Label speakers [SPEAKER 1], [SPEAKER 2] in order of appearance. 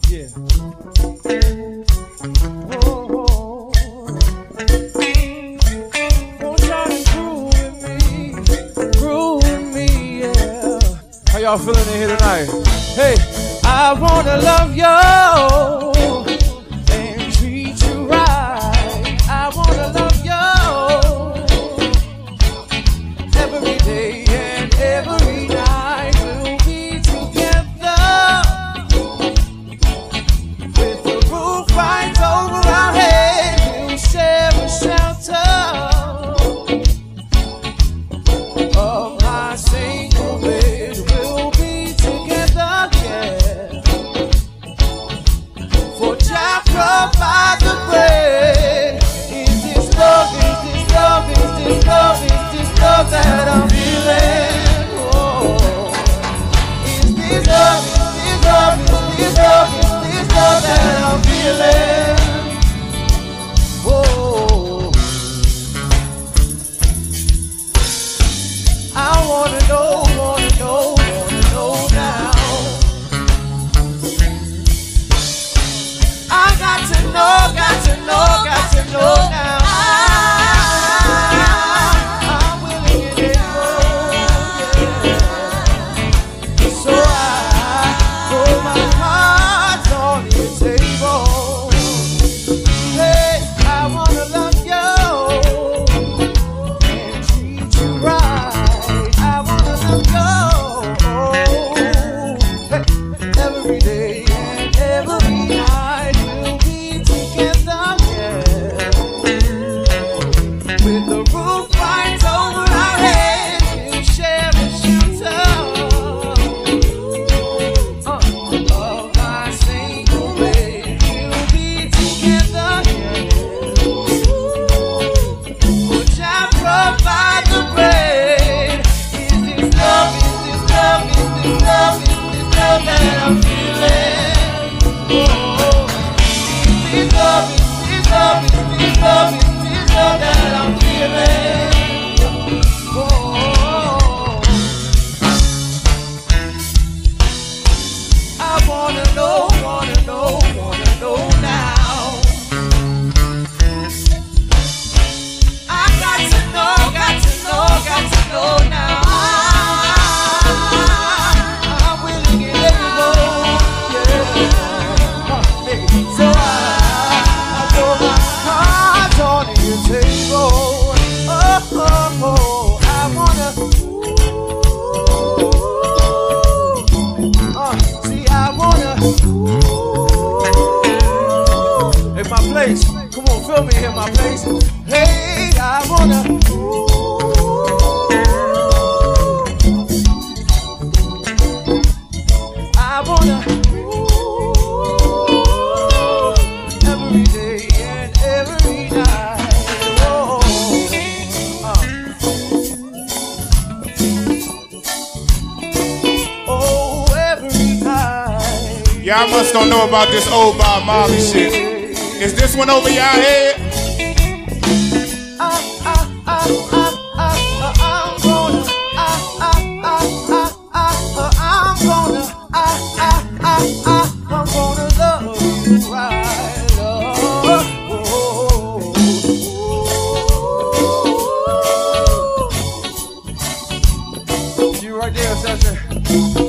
[SPEAKER 1] Yeah. Oh, won't try to groove with me, yeah. How y'all feeling in here tonight? Hey, I wanna love you and treat you right. I wanna love you every day and every night. We'll be together with the roof right over our head. We'll share a shelter of my single bed. We'll be together, yeah. For Jah provide the bread. Is this love? Is this love? Is this love? Is this love that I'm feeling? Oh, is this love? Is this love? Is this love? Is this love that I'm feeling? Oh, I wanna know now. I got to know now. I'm willing and able, yeah. So I throw my cards on the table. Hey, I wanna love you and treat you right. I wanna love you, hey, every day and every night. We'll be together, yeah. With the roof right over our head, we'll share a shelter of my single bed. We'll be together, yeah. Would I provide the bread? Is this love? Is this love? Is this love? Is this love that I'm feeling? Oh, is this love? Is this love? Is this love? Is this love that I'm feeling? Oh, I wanna know now. I got to know now. I'm willing and able, yeah. Hey, so I throw my cards on your table. Oh, I wanna. See, I wanna. In my place, come on, feel me in my place. Hey, I wanna. I wanna. Every day and every night. Oh, every night.
[SPEAKER 2] Y'all must don't know about this old Bob Marley shit. Is this one over y'all head?
[SPEAKER 1] I'm gonna love you right, love. You right there, Sasha.